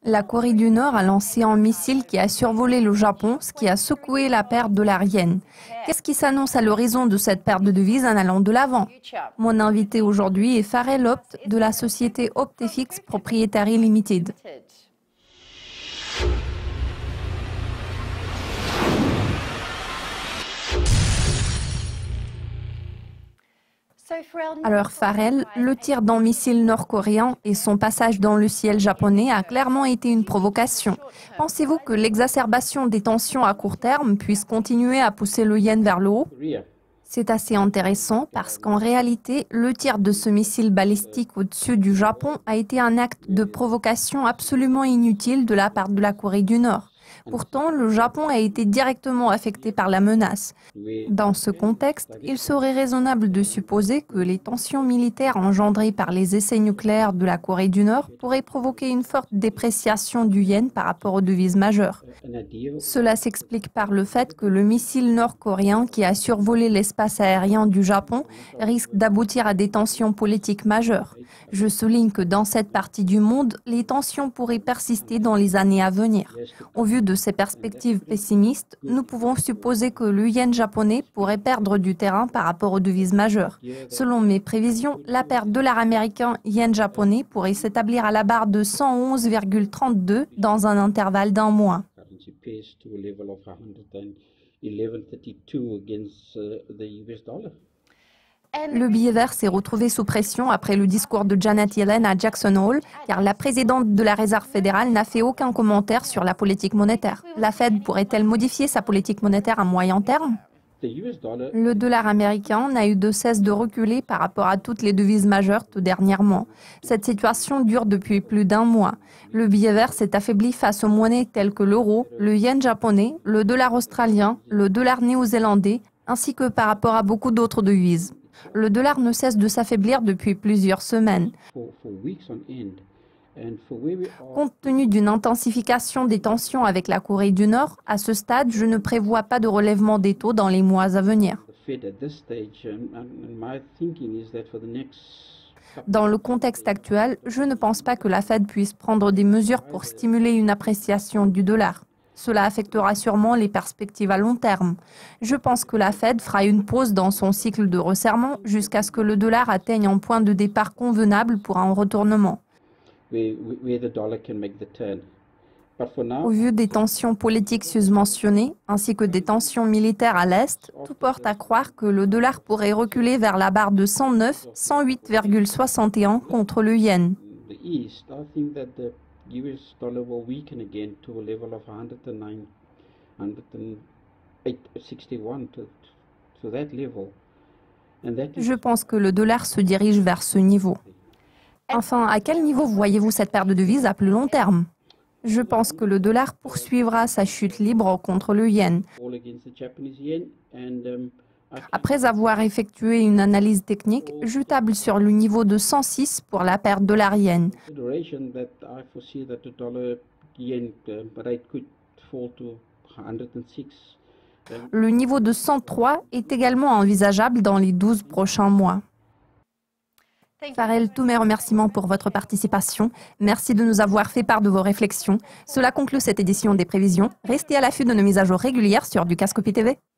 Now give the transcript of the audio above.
La Corée du Nord a lancé un missile qui a survolé le Japon, ce qui a secoué la paire dolarienne. Qu'est-ce qui s'annonce à l'horizon de cette perte de devises en allant de l'avant? Mon invité aujourd'hui est Farrell Opt de la société Optefix Proprietary Limited. Alors Farrell, le tir d'un missile nord-coréen et son passage dans le ciel japonais a clairement été une provocation. Pensez-vous que l'exacerbation des tensions à court terme puisse continuer à pousser le yen vers le haut? C'est assez intéressant parce qu'en réalité, le tir de ce missile balistique au-dessus du Japon a été un acte de provocation absolument inutile de la part de la Corée du Nord. Pourtant, le Japon a été directement affecté par la menace. Dans ce contexte, il serait raisonnable de supposer que les tensions militaires engendrées par les essais nucléaires de la Corée du Nord pourraient provoquer une forte dépréciation du yen par rapport aux devises majeures. Cela s'explique par le fait que le missile nord-coréen qui a survolé l'espace aérien du Japon risque d'aboutir à des tensions politiques majeures. Je souligne que dans cette partie du monde, les tensions pourraient persister dans les années à venir. Au vu de ces perspectives pessimistes, nous pouvons supposer que le yen japonais pourrait perdre du terrain par rapport aux devises majeures. Selon mes prévisions, la paire dollar américain yen japonais pourrait s'établir à la barre de 111,32 dans un intervalle d'un mois. Le billet vert s'est retrouvé sous pression après le discours de Janet Yellen à Jackson Hole, car la présidente de la Réserve fédérale n'a fait aucun commentaire sur la politique monétaire. La Fed pourrait-elle modifier sa politique monétaire à moyen terme? Le dollar américain n'a eu de cesse de reculer par rapport à toutes les devises majeures tout dernièrement. Cette situation dure depuis plus d'un mois. Le billet vert s'est affaibli face aux monnaies telles que l'euro, le yen japonais, le dollar australien, le dollar néo-zélandais, ainsi que par rapport à beaucoup d'autres devises. Le dollar ne cesse de s'affaiblir depuis plusieurs semaines. Compte tenu d'une intensification des tensions avec la Corée du Nord, à ce stade, je ne prévois pas de relèvement des taux dans les mois à venir. Dans le contexte actuel, je ne pense pas que la Fed puisse prendre des mesures pour stimuler une appréciation du dollar. Cela affectera sûrement les perspectives à long terme. Je pense que la Fed fera une pause dans son cycle de resserrement jusqu'à ce que le dollar atteigne un point de départ convenable pour un retournement. Au vu des tensions politiques susmentionnées, ainsi que des tensions militaires à l'Est, tout porte à croire que le dollar pourrait reculer vers la barre de 109,61 contre le yen. US dollar will weaken again to a level of 109.61 to that level. Je pense que le dollar se dirige vers ce niveau. Enfin, à quel niveau voyez-vous cette paire de devises à plus long terme? Je pense que le dollar poursuivra sa chute libre contre le yen. Après avoir effectué une analyse technique, je table sur le niveau de 106 pour la paire dollar-yen. Le niveau de 103 est également envisageable dans les 12 prochains mois. Farrell, tous mes remerciements pour votre participation. Merci de nous avoir fait part de vos réflexions. Cela conclut cette édition des prévisions. Restez à l'affût de nos mises à jour régulières sur Dukascopy TV.